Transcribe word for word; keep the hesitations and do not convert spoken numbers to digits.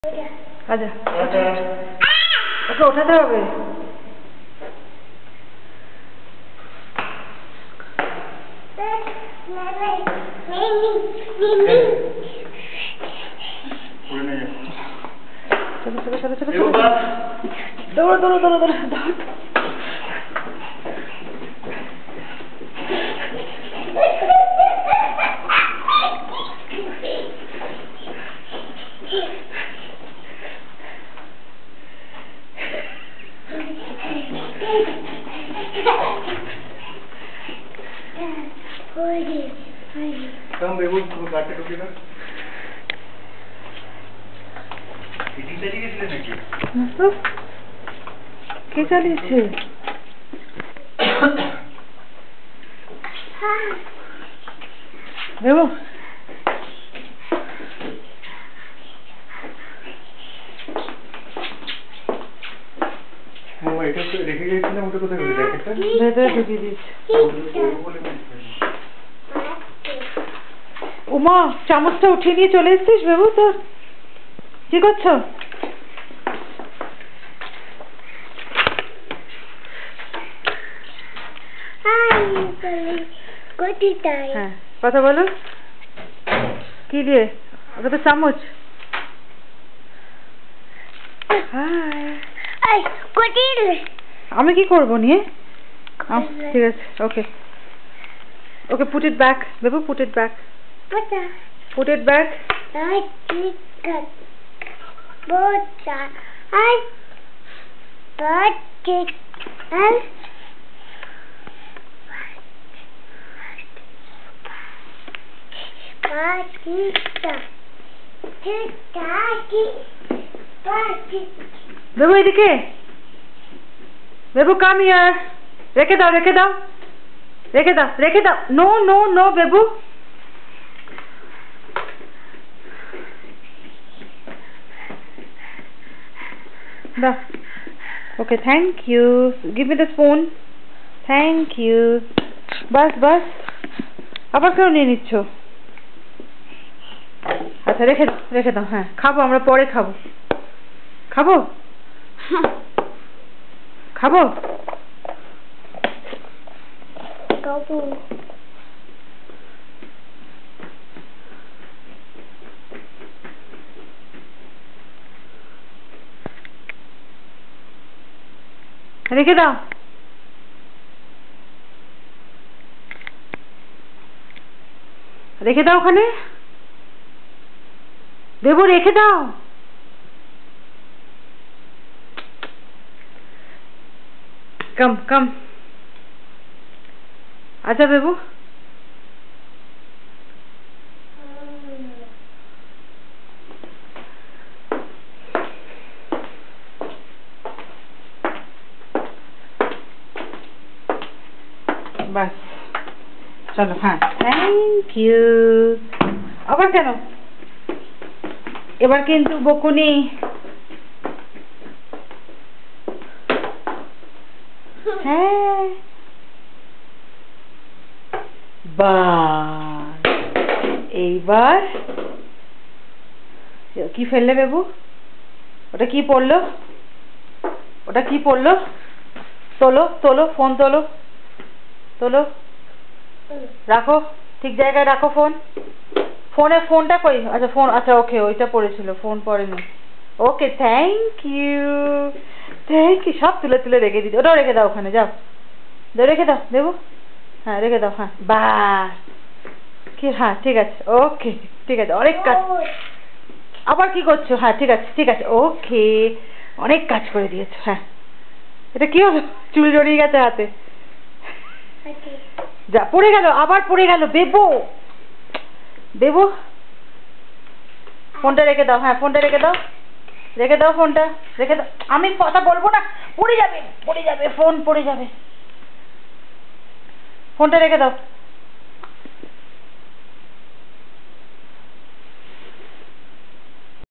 আচ্ছা ওকে ওঠাতে হবে। চলো চলো চলো চলো চলো দৌড়ো দৌড়ো দৌড়ো দৌড়ো দৌড়। Come, baby, come back to together. Eating the chicken is like it. क्या चली छे? देखो वो এটা তো রেখে গিয়েছিলাম ওটা কোথায় গেল জ্যাকেটটা ভেতরে ঢুকিয়ে দিয়েছি। উমা চামচটা উঠিয়ে নিয়ে চলে এসেছিস বাবু তোর কি করছো? হ্যাঁ কথা বলো কি দিয়ে ওটা তো চামচ। আমি কি করবো নিয়ে? ঠিক আছে okay okay put it back বেবু put it back put it back. বেবু এদিকে বেবু কাম হিয়ার রেখে দাও রেখে দাও রেখে দাও রেখে দাও নো নো নো বেবু দাও okay thank you give me the spoon thank you বাস বাস আবার কেন নিয়ে নিচ্ছ? আচ্ছা রেখে রেখে দাও হ্যাঁ খাবো আমরা পরে খাবো খাবো খাবো খাবো রেখে দাও রেখে দাও ওখানে দেবো রেখে দাও কম কম আচ্ছা বেবু বাস চলো হ্যাঁ থ্যাংক ইউ আবার কেন এবার কিন্তু বকুনি হ্যাঁ বাস এইবার কি ফেললে বেবু ওটা কি পড়লো ওটা কি পড়লো তোলো তোলো ফোন তোলো তোলো রাখো ঠিক জায়গায় রাখো ফোন ফোনে ফোনটা কই আচ্ছা ফোন আচ্ছা ওকে ওইটা পড়েছিল ফোন পড়েনি okay thank you thank you সব তুলে তুলে রেখে দিদি ওটাও রেখে দাও ওখানে যাও দাও রেখে দাও দেবো হ্যাঁ রেখে দাও হ্যাঁ বাস কি হ্যাঁ ঠিক আছে ওকে ঠিক আছে অনেক কাজ আবার কি করছো হ্যাঁ ঠিক আছে ঠিক আছে ওকে অনেক কাজ করে দিয়েছো হ্যাঁ এটা কি হলো চুল জড়িয়ে গেছে হাতে যা পড়ে গেল আবার পড়ে গেল বেবো দেবো ফোনটা রেখে দাও হ্যাঁ ফোনটা রেখে দাও রেখে দাও ফোনটা রেখে দাও আমি কথা বলবো না পড়ে যাবে পড়ে যাবে ফোন পড়ে যাবে ফোনটা রেখে দাও